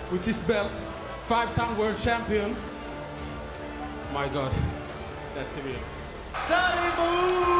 with this belt, 5-time world champion. My God, that's real. Sadibou!